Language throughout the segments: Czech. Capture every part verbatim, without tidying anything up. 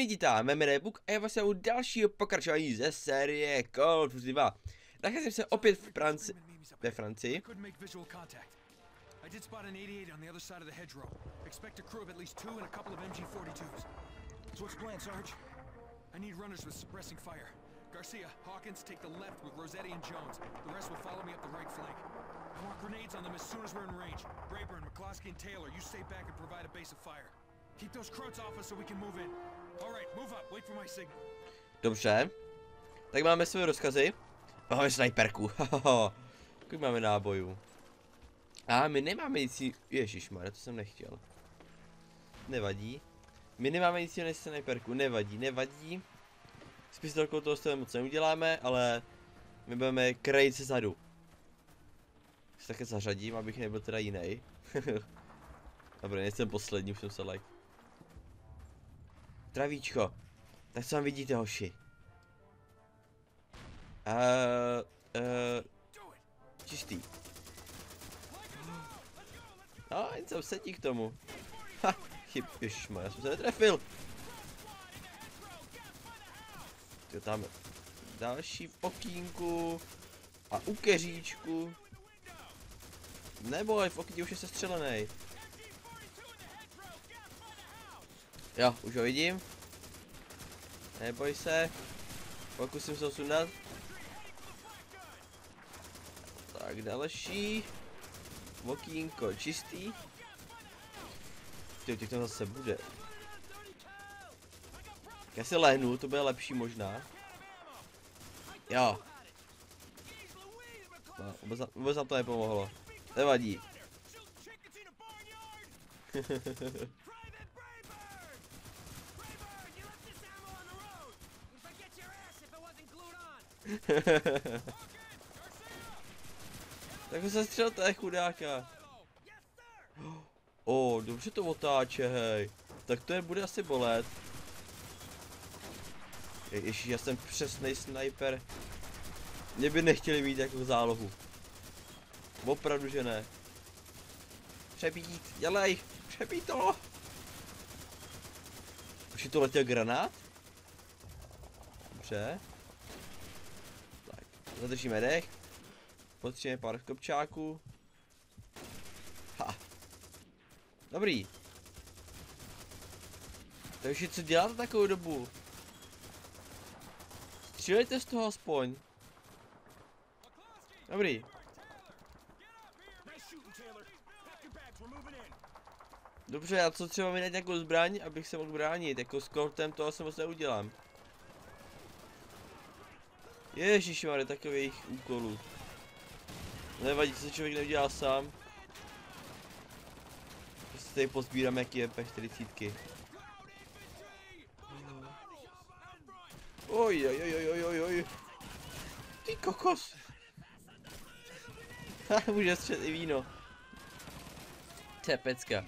vítáme, jmenuji Rebuk a já vás u dalšího pokračování ze série Call of Duty dva. Nacházím se opět v Franci... ve Francii. I did spot an eighty-eight on the other side of the hedgerow. Expect a crew of at least two and a couple of M G forty-twos. So what's the plan, Sarge? I need runners with suppressing fire. Garcia, Hawkins, take the left with Rossetti and Jones. The rest will follow me up the right flank. I want grenades on them as soon as we're in range. Brayburn, McCloskey, and Taylor, you stay back and provide a base of fire. Keep those Krauts off us so we can move in. All right, move up. Wait for my signal. Dobře. Tak máme své rozkazy. Máme snajperku. Kolik máme nábojů? A my nemáme nic. Ježišmarja, to jsem nechtěl. Nevadí. My nemáme nic než snajperku. Nevadí, nevadí. S pistolkou toho z toho moc neuděláme, ale my budeme krejit se zadu. Se také zařadím, abych nebyl teda jiný. Dobré, nejsem poslední, už jsem se like. Zdravíčko. Tak co vám vidíte, hoši? Uh, uh, čistý. No, jen jsem sedí k tomu. Ha, chyb, ježišmar, já jsem se netrefil. Jo, tam další v okýnku. A u keříčku. Neboj, v okýnku už je sestřelený. Jo, už ho vidím. Neboj se. Pokusím se ho sundat. Tak, další. Okýnko čistý. Ty, těch tam zase bude. Já si lehnu, to bude lepší možná. Jo. No, vůbec, vůbec nám to nepomohlo. Nevadí. Tak ho sestřelte, chudáka. O, oh, dobře to otáče, hej. Tak to je bude asi bolet. Je, ježiš, já jsem přesnej sniper. Mě by nechtěli mít jako zálohu. Opravdu, že ne. Přebít, dělej, přebít to. Už je to letěl granát? Dobře. Tak, zadržíme dech. Potřebujeme pár kopčáků. Ha. Dobrý. Takže co děláte takovou dobu? Střílejte z toho aspoň. Dobrý. Dobře, já co třeba mi najít nějakou zbraň, abych se mohl bránit. Jako s kortem toho se moc neudělám. Ježišmarja, takových úkolů. Nevadí, co se člověk neudělá sám. Prostě tady pozbírám jaký je P čtyřicet. Oj, oj, oj, oj, oj, oj. Ty kokos. Ha, může střet i víno. To je pecka.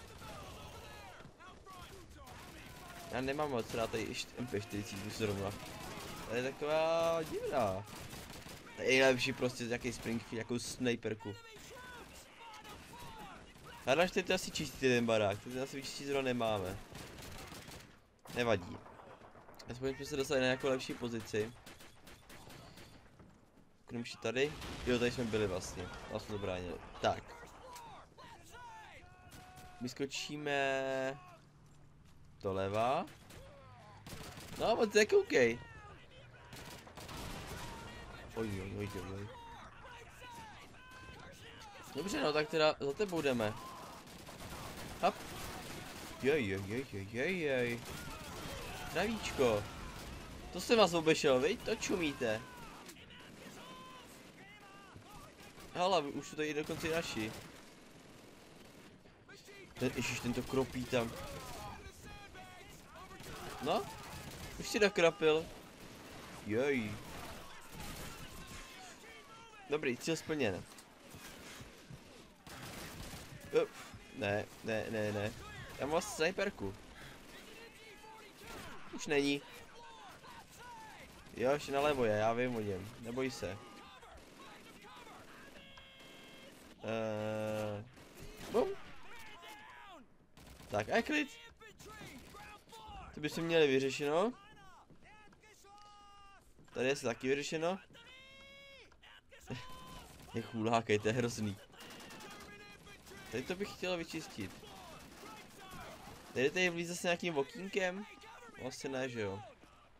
Já nemám moc rád tady ještě M P čtyřicet zrovna. To je taková divná. To je nejlepší prostě z jaký Springfield, jakou snajperku. Hráš teď asi čistý ten barák, teď asi vyčistí zrovna nemáme. Nevadí. Aspoň jsme se dostali na nějakou lepší pozici. Konečně tady. Jo, tady jsme byli vlastně. Tam jsme to bránili. Tak. Vyskočíme doleva. No, moc je koukej. Oj, oj, oj, oj. Dobře, no, tak teda za tebou jdeme. Hop. Jej, jej, jej, jej, jej, jej. Zdravíčko. To jsem vás obešel, viď? To čumíte. Hala, už to tady dokonce i naši. Ten, ježiš, tento kropí tam. No? Už si nakrapil. Jej. Dobrý, cíl splněn. Uh, ne, ne, ne, ne. Já mám snajperku. Už není. Jo, ještě nalevo je, já vím o něm. Neboj se. Uh, bum. Tak, a je klid. Ty bychom měli vyřešeno. Tady je se taky vyřešeno. Je chulákej, to je hrozný. Tady to bych chtěl vyčistit. Tady tady vlíze s nějakým okýnkem? Vlastně ne, že jo.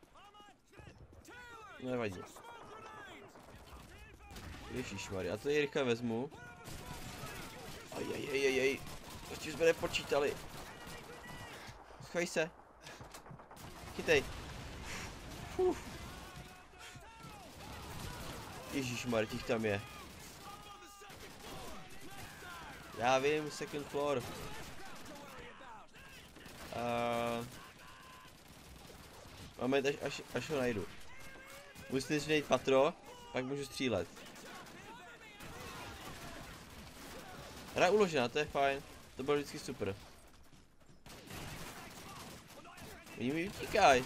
No nevadí. Ježišmarja, já to je rychle vezmu. Ajajajajaj. Ještě jsme nepočítali. Schovej se. Chytej. Uf. Ježišmarja, těch tam je. Já vím, second floor. Uh, máme až, až, až ho najdu. Musím si najít patro, pak můžu střílet. Hra uložená, to je fajn. To bylo vždycky super. Oni mi utíkají.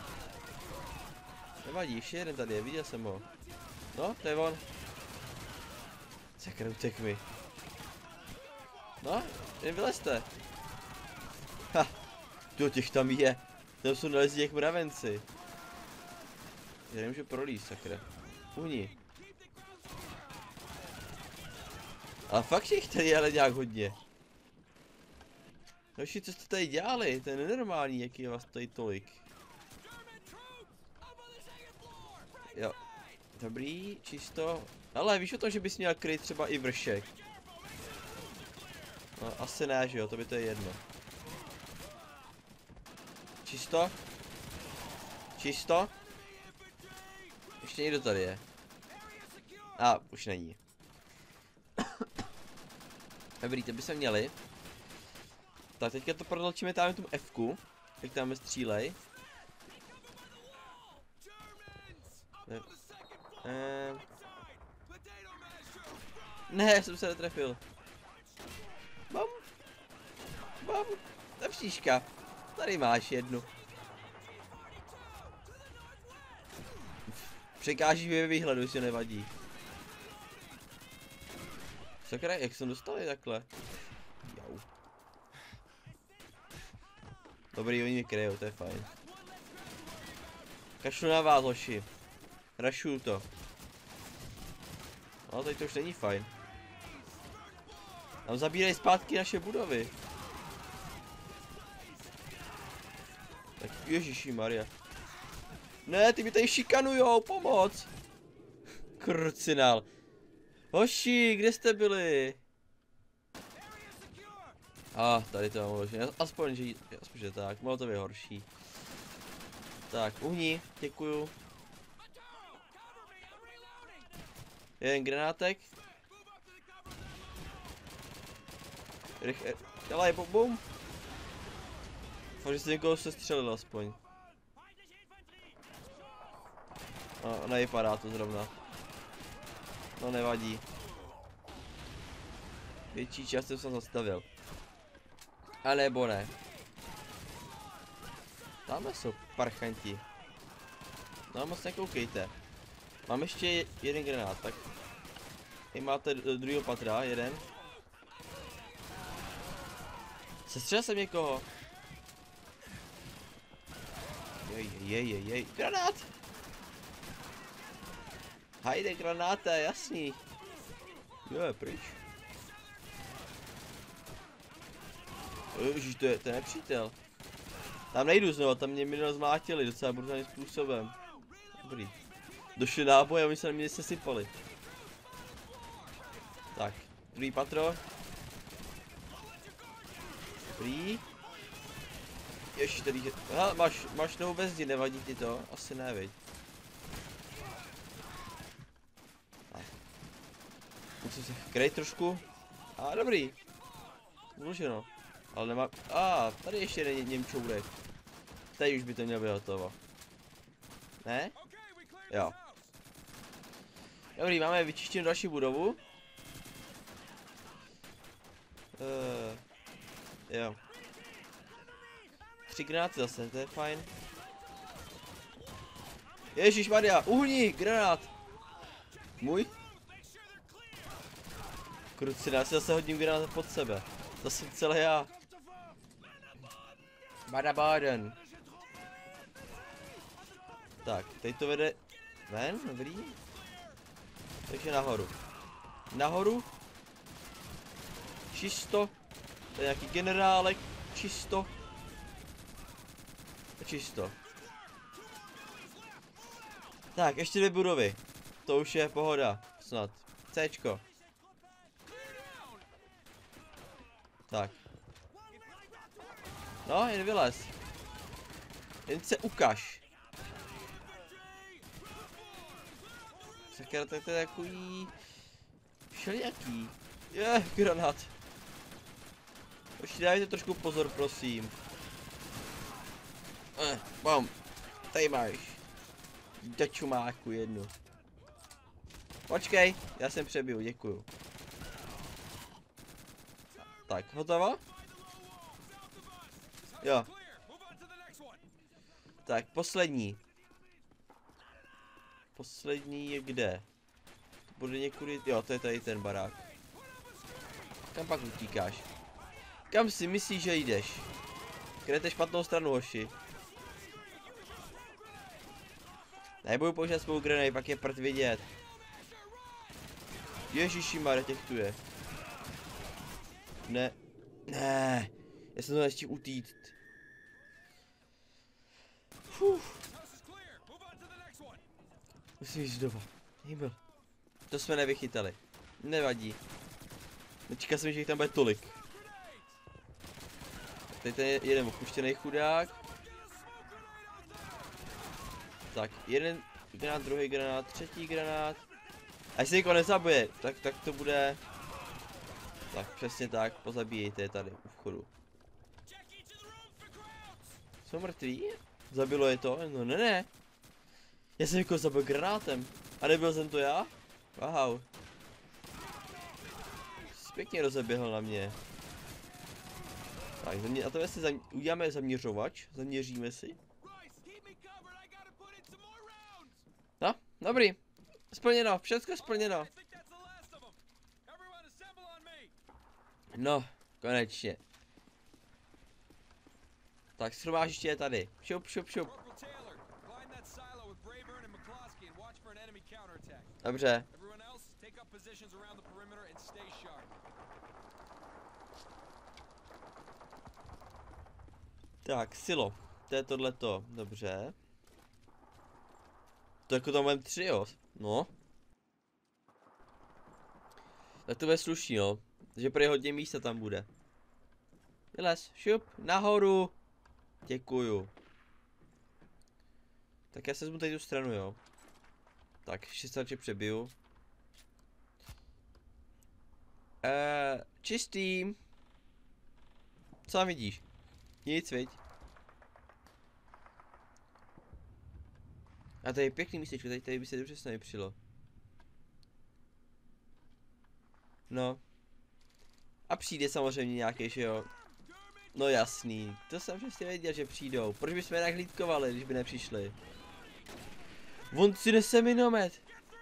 Nevadí, ještě jeden tady je, viděl jsem ho. No, to je on. Sakra, utek mi. No, jen vylezte. Ha, tu těch tam je. Tam jsou nalezí jak mravenci. Já nemůžu prolíst, sakra. Uhni. Ale fakt jich tady je ale nějak hodně. Noši, co jste tady dělali? To je nenormální, jaký je vás tady tolik. Jo. Dobrý, čisto. Ale víš o tom, že bys měl kryt třeba i vršek? No, asi ne, že jo, to by to je jedno. Čisto? Čisto? Ještě někdo tady je. A, už není. Dobrý, to by se měli. Tak teďka to prodloučíme tam tomu F-ku. Jak tam střílej. Ne. Ehm. Ne, jsem se netrefil. Mám. Mám. Ta příška. Tady máš jednu. Překáží mi výhledu, jestli nevadí. Sakra, jak jsem dostali takhle? Jau. Dobrý, oni mě kryjou, to je fajn. Kašlu na vás, hoši. Rašuju to. No, teď to už není fajn. Tam zabírají zpátky naše budovy. Tak ježiši Maria. Ne, ty mi tady šikanujou, pomoc. Krucinál. Hoši, kde jste byli? A ah, tady to mám uložené, aspoň, že, aspoň, že tak, mohlo to být horší. Tak, uhni, děkuju. Jeden granátek. Rychle, dělej, bum bum. Fakt, že se někoho sestřelil aspoň. No, nevypadá to zrovna. No nevadí. Větší část jsem zastavil. A nebo ne. Tamhle jsou parchanti. No moc nekoukejte. Mám ještě jeden granát, tak. Tady máte druhého patra, jeden. Sestřelil jsem někoho. Jej, jej, jej, jej. Granát! Hajde, granáte, jasný. Jo, je pryč. Ježiš, to je, to je nepřítel. Tam nejdu znovu, tam mě minule zmátili docela brutálním způsobem. Dobrý. Došli náboje a oni se na mě sesypali. Tak, druhý patro. Dobrý. Ježiš, tady je... Aha, máš, máš novou bezdi, nevadí ti to? Asi ne, viď. Musím se kryt trošku. A dobrý. Vloženo. Ale nemá... A tady ještě jeden němčourek. Tady už by to mělo být hotovo. Ne? Jo. Dobrý, máme vyčištěnou další budovu. Uh, jo. Tři granáty zase, to je fajn. Ježišmarja, uhni, granát. Můj? Kruci, já si zase hodím granát pod sebe. To jsem celé já. Bada baden. Tak, teď to vede ven, dobrý. Takže nahoru. Nahoru. Čisto. To je nějaký generálek. Čisto. Čisto. Tak, ještě dvě budovy. To už je pohoda. Snad. Cčko. Tak. No, jen vylez. Jen se ukaž. Sakra, tak to je takový... všelijaký. Je, granát. Už dajte trošku pozor, prosím. Eh, bom. Tady máš. Dačumáku jednu. Počkej, já jsem přebil, děkuju. Tak, hotovo? Jo. Tak, poslední. Poslední je kde? To bude někudy, jo, to je tady ten barák. Kam pak utíkáš? Kam si myslíš, že jdeš? Jdete špatnou stranu, hoši. Nebudu používat svou grenade, pak je prd vidět. Ježišimare, těch tu je. Ne. Ne. Já jsem to ještě utíct. Fuh. Musím jít znova. Hýbl. To jsme nevychytali. Nevadí. Nečekal jsem, že jich tam bude tolik. Tady ten je jeden opuštěný chudák. Tak, jeden granát, druhý granát, třetí granát. A jestli někoho nezabije, tak, tak to bude... Tak, přesně tak, pozabíjejte je tady u vchodu. Jsou mrtví? Zabilo je to? No ne, ne. Já jsem někoho zabil granátem. A nebyl jsem to já? Wow. Jsi pěkně rozeběhl na mě. Tak, a to si zam... uděláme zaměřovač, zaměříme si. No, dobrý. Splněno, všechno splněno. No, konečně. Tak shromážiště je tady. Šup, šup, šup. Dobře. Tak, silo. To je tohleto. Dobře. To jako tam mám tři, jo. No. Tak to bude slušný, jo. Takže prý hodně místa tam bude. Vylez, šup, nahoru. Děkuju. Tak já se vezmu tady tu stranu, jo. Tak, šestače přebiju. Eee, čistý. Co tam vidíš? Nic, viď? A tady je pěkný místečko, tady, tady by se dobře snajpřilo. No. A přijde samozřejmě nějaký, že jo? No jasný, to jsem přesně věděl, že přijdou. Proč bychom je tak hlídkovali, když by nepřišli? On si nese minomet.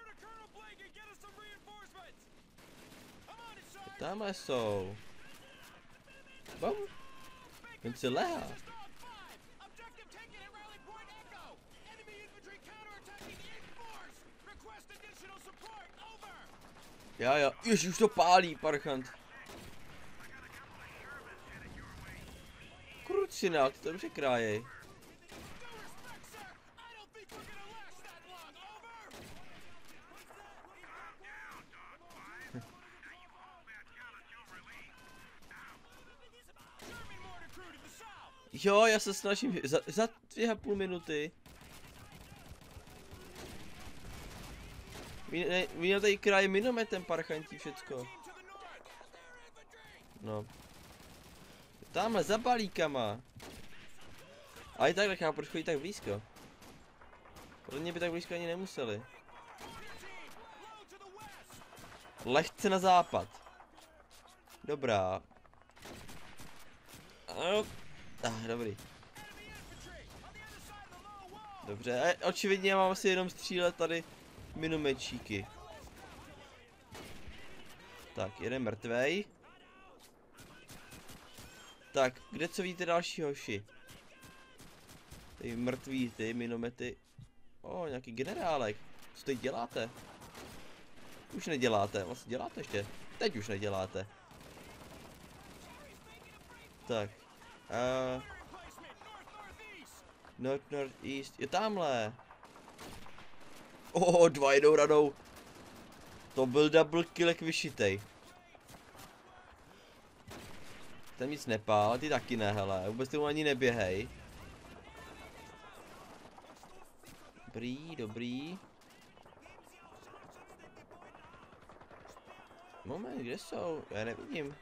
Tamhle jsou. Bom. On si lehá. Jo jo, ježiš, už to pálí, parchant. Krucinák, ty to dobře krájej. Jo, já se snažím za, za dvě a půl minuty. Vy, vy tady kraje minometem, parchantí, všecko. No. Tamhle za balíkama. A i tak nechápu, proč chodí tak blízko. Podle mě by tak blízko ani nemuseli. Lehce na západ. Dobrá. Ah, dobrý. Dobře, a očividně já mám asi jenom střílet tady minomečíky. Tak, jeden mrtvej. Tak, kde co víte další hoši? Ty mrtví, ty minomety. O, nějaký generálek. Co teď děláte? Už neděláte, vlastně děláte ještě. Teď už neděláte. Tak. Uh, north, north, east. Je tamhle. Oh, dva jedou radou. To byl double kill jak vyšitej. Ten nic nepál, ty taky ne, hele. Vůbec tomu ani neběhej. Dobrý, dobrý. Moment, kde jsou? Já nevidím.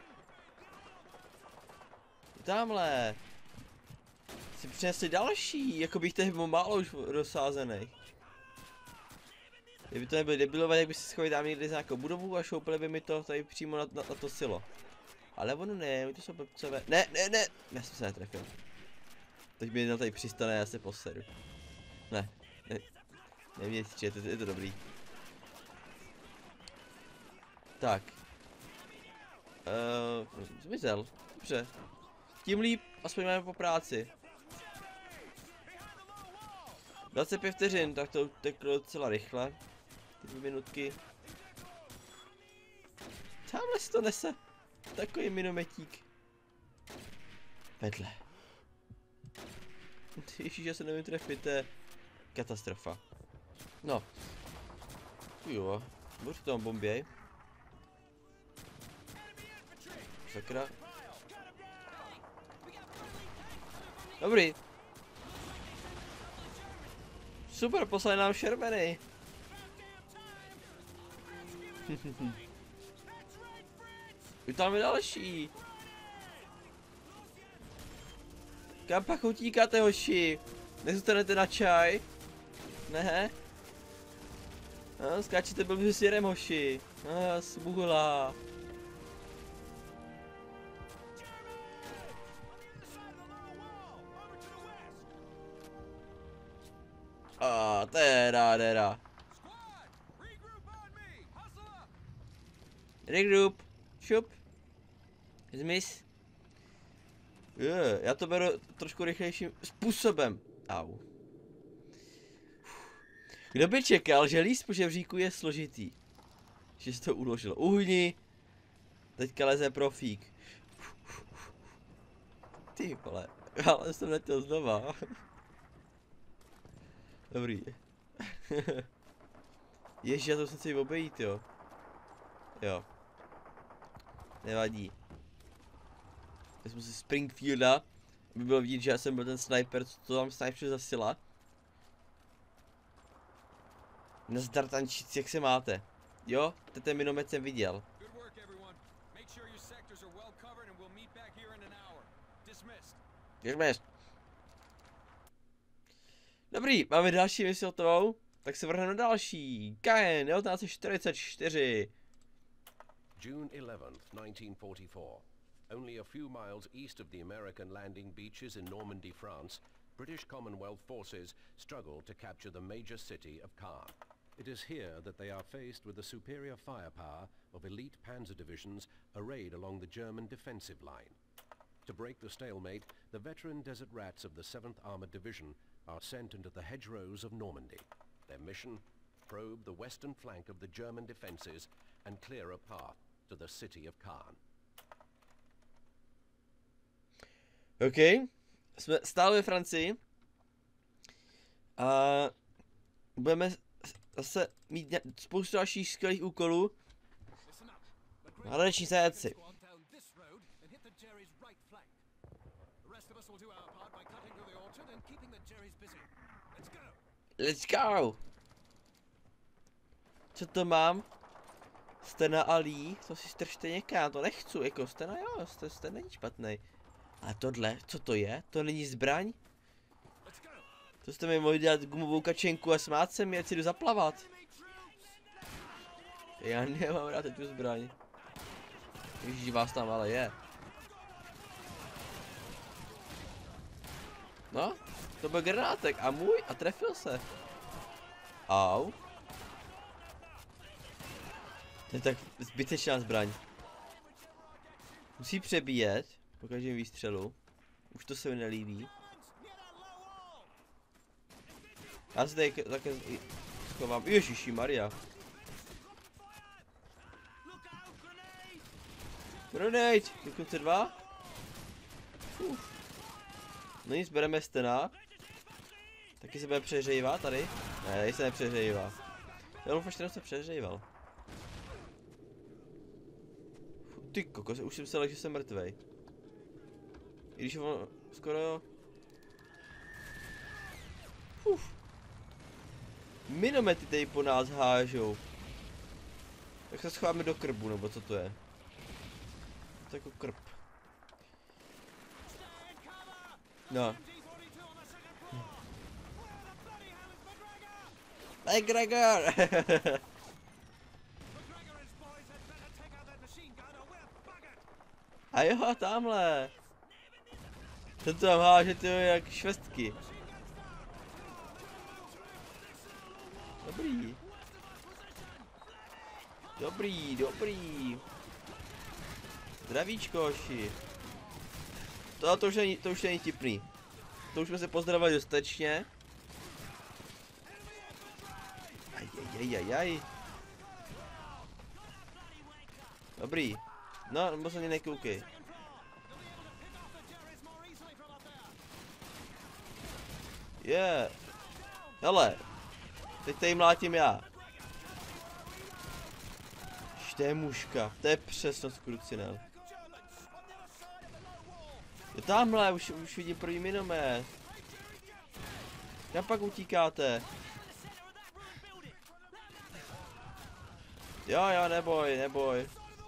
Tamhle. Si přinesli další, jako bych tady byl málo už rozsázený. Kdyby to nebyl debilové, jak by si schovali tam někde za nějakou budovu a šoupili by mi to tady přímo na, na, na to silo. Ale ono ne, to jsou pepcové. Ne, ne, ne, já jsem se netrefil. Teď mi na tady přistane, já se poseru. Ne, ne, nemějte si, je to, je to dobrý. Tak. Uh, zmizel, dobře. Tím líp, aspoň máme po práci. dvacet pět vteřin, tak to uteklo docela rychle. Ty dvě minutky. Tamhle si to nese. Takový minometík. Vedle. Ježíš, já se nevím trefit, to je katastrofa. No. Jo, buď tam bomběj. Sakra. Dobrý. Super, poslali nám šermeny. Už tam je další. Kam pak utíkáte, hoši? Nezůstanete na čaj? Ne? No, skáčete blbě s jirem, hoši. Ah, smuhla. A teda, teda. Regroup. Šup. Zmiz. Je, já to beru trošku rychlejším způsobem. Au. Kdo by čekal, že líst po žebříku je složitý? Že se to uložilo. Uhni. Teďka leze profík. Ty vole. Ale jsem nechtěl znova. Dobrý. Ježi, já to jsem si obejít, jo. Jo. Nevadí. Vezmu si Springfielda, aby bylo vidět, že já jsem byl ten sniper, co to tam sniper za sila. Nazdar tančíci, jak se máte? Jo, ten minomet jsem viděl. Dismissed. Dobrý, máme další misi hotovou, tak se vrhneme na další. Caen, devatenáct čtyřicet čtyři. June eleventh, nineteen forty-four. Only a few miles east of the American landing beaches in Normandy, France, British Commonwealth forces struggle to capture the major city of Caen. It is here that they are faced with the superior firepower of elite panzer divisions arrayed along the German defensive line. To break the stalemate, the veteran desert rats of the seventh Armored Division are sent into the hedgerows of Normandy. Their mission? Probe the western flank of the German defenses and clear a path to the city of Caen. OK, jsme stále ve Francii. A budeme zase mít spoustu dalších skvělých úkolů. Hledační zajatci. Let's go! Co to mám? Stena a Lee, to si strčte někam, to nechci, jako Stena jo, Stena není špatný. Ale tohle, co to je? To není zbraň? To jste mi mohli dělat gumovou kačenku a smát se mi, ať si jdu zaplavat. Já nemám rád tu zbraň. Ježíš, vás tam ale je. No, to byl granátek a můj a trefil se. Au. To je tak zbytečná zbraň. Musí přebíjet po každém výstřelu. Už to se mi nelíbí. Já se tady také schovám. Ježiši Maria. Grenade! Dokonce dva? Uf. No nic, bereme stena. Taky se bude přehřejvat tady? Ne, tady se nepřehřejvá. Já doufám, že se přehřejval. Ty kokos, už jsem myslel, že jsem mrtvej. I když on skoro... Uf. Minomety tady po nás hážou. Tak se schováme do krbu, nebo co to je? To je jako krb. No. McGregor! A jo, tamhle. Ten to tam háže to jak švestky. Dobrý. Dobrý, dobrý. Zdravíčko, oši. To, to už není, to už není tipný. To už jsme se pozdravili dostatečně. Ajajajajaj. Dobrý. No, moc ani nekoukej. Je. Yeah. Hele. Teď tady mlátím já. To je muška. To je přesnost krucinel. Je tamhle, už, už vidím první minomet. Kam pak utíkáte? Jo, jo, neboj, neboj.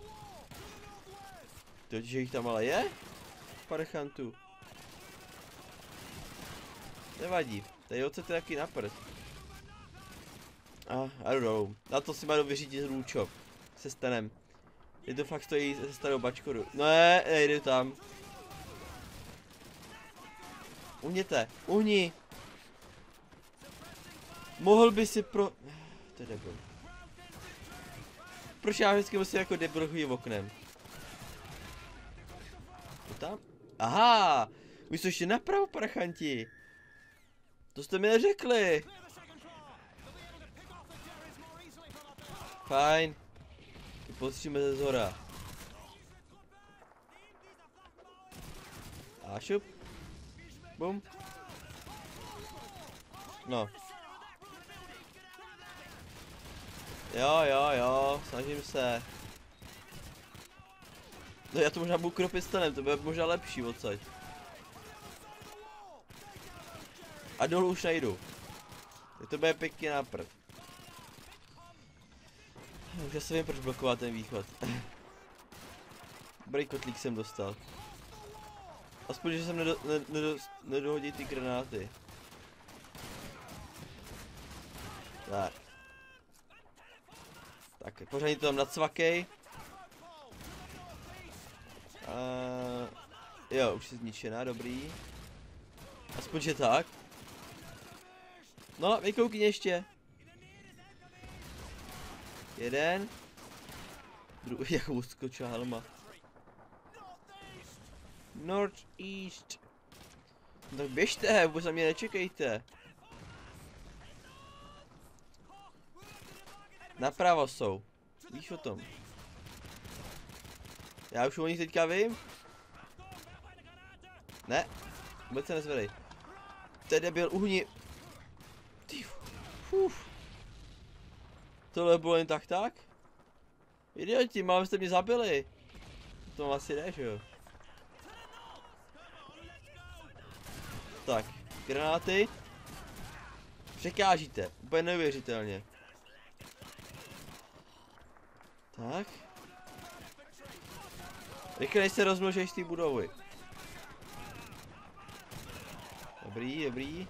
To, že jich tam ale je? Parchantů. Nevadí, tady ocet je taky na prd. Ah, I don't know. Na to si má vyřídit růčok. Se stanem. Je to fakt stojí se starou bačkoru. Ne, nejdu tam. Uhněte, uhni. Mohl by si pro... To je debil. Proč já vždycky musím jako debil chodit oknem? To tam? Aha! Vy jste ještě napravo, parchanti. To jste mi neřekli. Fajn. Postříme ze zhora. A šup. Bum. No. Jo, jo, jo, snažím se. No já to možná budu kropit stanem, to bude možná lepší odsaď. A dolů už nejdu. To bude pěkně na prd. Už já se vím, proč blokovat ten východ. Dobrý kotlík jsem dostal. Aspoň, že jsem nedo, ne, nedo, nedohodil ty granáty. Tak. Tak, pořádně to tam nacvakej. Uh, jo, už je zničená, dobrý. Aspoň, že tak. No, vykoukni ještě. Jeden. Druhý, jak uskočila helma. North East. No tak běžte, vůbec na mě nečekejte. Napravo jsou. Víš o tom. Já už o nich teďka vím. Ne, vůbec se nezvedej. To je debil, uhni. Ty, uf. Tohle bylo jen tak tak? Idioti, mám jste mě zabili. To asi ne, že jo? Tak, granáty. Překážíte, úplně neuvěřitelně. Tak. Rychle se rozmnožej z té budovy. Dobrý, dobrý.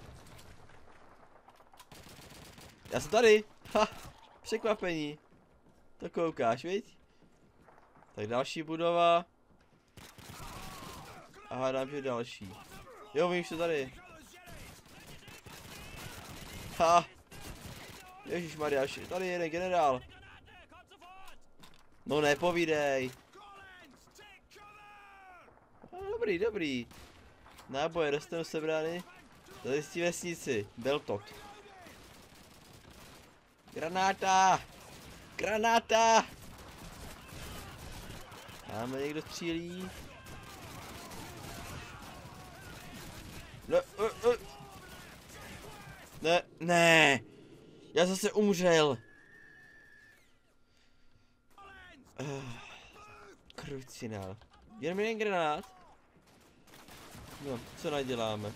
Já jsem tady. Ha, překvapení. To koukáš, viď? Tak další budova. A hádám, že další. Jo, vím, že tady. Ha. Ježišmarja, tady je jeden generál. No nepovídej. No, dobrý, dobrý. Náboje dostanu sebrany. Tady z té vesnici. Beltot. Granáta! Granáta! Máme někdo střílí? Ne, uh, uh. ne, ne! Já zase umřel! Uh, Krucinál. Jenom jeden granát? No, co naděláme?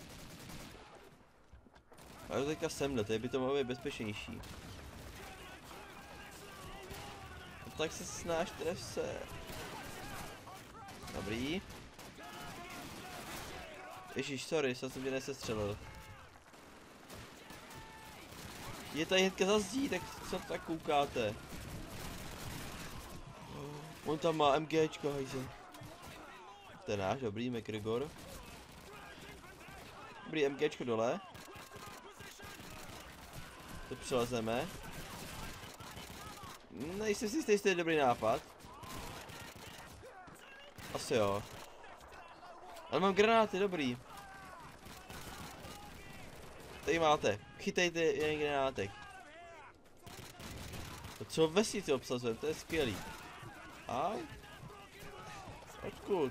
Ale teďka semhle, tady by to mohlo být bezpečnější. No tak se snáš tref se. Dobrý. Ježíš, sorry, jsem tě nesestřelil. Je tady hnedka za zdí, tak co tak koukáte? On tam má MGčko, hajze. To je náš, dobrý, McGregor. Dobrý, MGčko dole. To přelezeme. Nejsem si jistý, jestli je dobrý nápad. Asi jo. Ale mám granáty, dobrý. Tady máte. Chytejte jeden granátek. To co vesnici obsazujeme, to je skvělý. A? Odkud?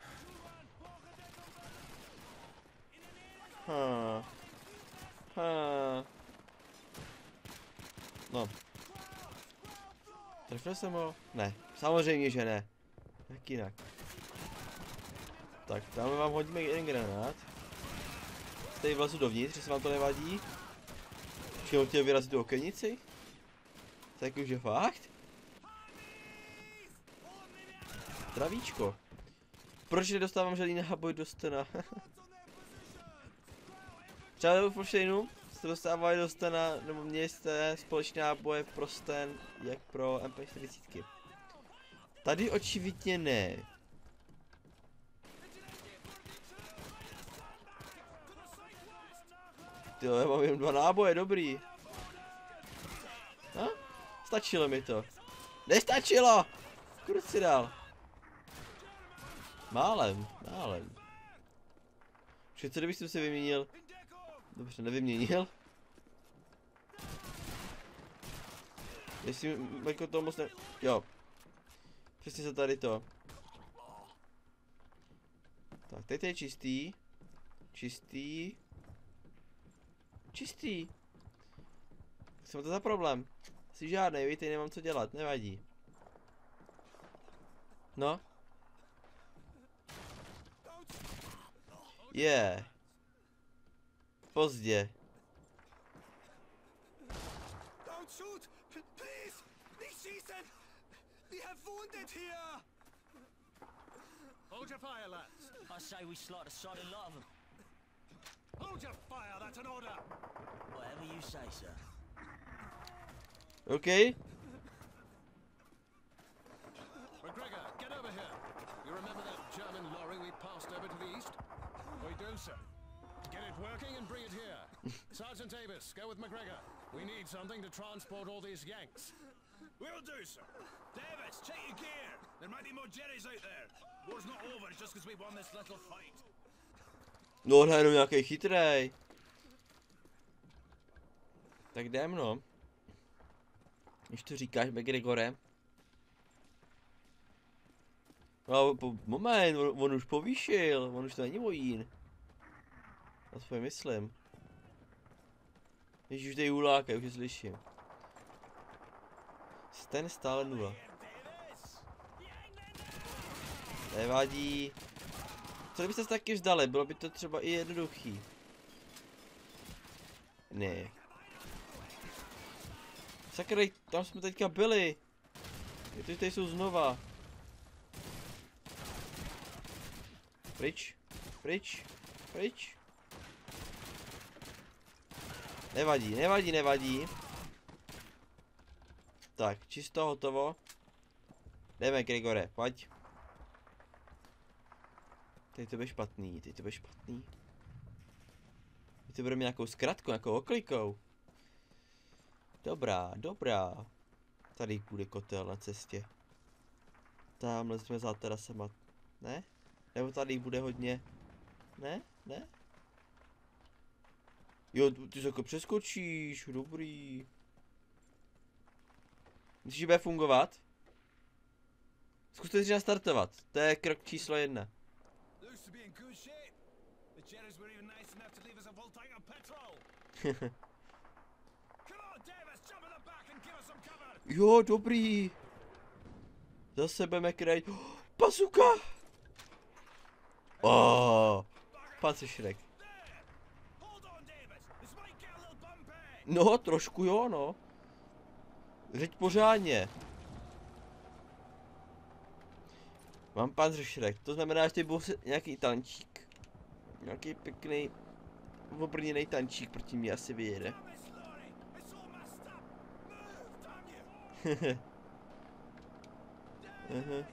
Ha. Ha. No. Trefil jsem ho? Ne. Samozřejmě, že ne. Jak jinak. Tak, tam vám hodíme jeden granát. Tady vlezu dovnitř, že se vám to nevadí. Čeho chtěl vyrazit do okenici? Tak už je fakt? Zdravíčko. Proč nedostávám žádný náboj do stena? Třeba v Wolfensteinu jste dostávali do stena, nebo měli jste společné náboje pro sten, jak pro M P čtyřicet. Tady očividně ne. Jo, já mám jen dva náboje, dobrý. No? Stačilo mi to. Nestačilo! Kurz si dal. Málem, málem. Přece kdybych si vyměnil. Dobře, nevyměnil. Jestli jako to moc ne... Jo. Přesně se tady to. Tak, teď je čistý. Čistý. Čistý. Co má to za problém? Asi žádnej, víte, nemám co dělat, nevadí. No. Je. Yeah. Pozdě. Hold your fire, lads. I say we slaughter a solid lot of them. Hold your fire, that's an order. Whatever you say, sir. Okay. McGregor, get over here. You remember that German lorry we passed over to the east? We do, sir. Get it working and bring it here. Sergeant Davis, go with McGregor. We need something to transport all these Yanks. We'll do, sir. Davis, check your gear. There might be more Jerrys out there. War's not over just because we won this little fight. No, to je jenom nějaký chytrej. Tak jdem, no. Když to říkáš, McGregore. No, po, moment, on, on už povýšil, on už to není vojín. Aspoň myslím. Ježíš, už tady uláka, už je slyším. Sten stále nula. Nevadí. Co kdybyste se taky vzdali, bylo by to třeba i jednoduchý. Ne. Sakra, tam jsme teďka byli. Ty tady jsou znova. Pryč, pryč, pryč. Nevadí, nevadí, nevadí. Tak, čisto hotovo. Jdeme, Grigore, pojď. Teď to bude špatný, teď to bude špatný. Teď to bude mít nějakou zkratku, nějakou oklikou. Dobrá, dobrá. Tady bude kotel na cestě. Tamhle jsme za terasama. Ne? Nebo tady bude hodně. Ne? Ne? Jo, ty se jako přeskočíš, dobrý. Myslíš, že bude fungovat? Zkuste si nastartovat. To je krok číslo jedna. Looks to be in good shape. The jetters were even nice enough to leave us a full tank of petrol. Come on, Davis, jump in the back and give us some cover. Jo, dobrý. Zase budeme krajit. Oh, bazuka! Oh, panceršrek. There. Hold on, Davis. This might get a little bumpy. No, trošku jo, no. Řeď pořádně. Mám panceršrek, to znamená, že tady byl nějaký tančík. Nějaký pěkný, obrněný tančík proti mě asi vyjede. Damn it, Slurry. It's all messed up. Move, damn you. Aha.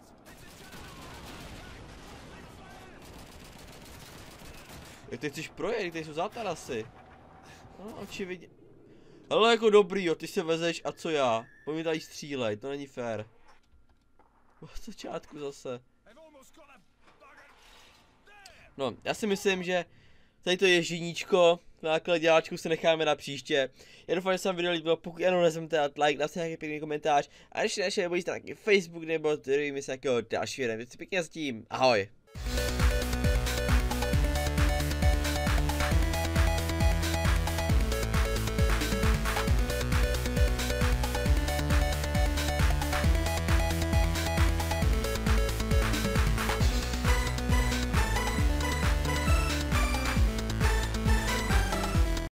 Jak ty chceš projet, tady jsou zátarasy. No, očividně. Ale jako dobrý, jo, ty se vezeš a co já? Po mě tady střílej, to není fér. Od začátku zase. I've almost got a bugger. There. No, já si myslím, že tady to ježíníčko, náklad děláčku se necháme na příště. Já doufám, že se vám video líbilo, pokud ano, nezemte dát like, dát si nějaký pěkný komentář. A když ne, nebojte taky Facebook nebo nevím, jestli nějakého dalšího videa. Pěkně s tím, ahoj.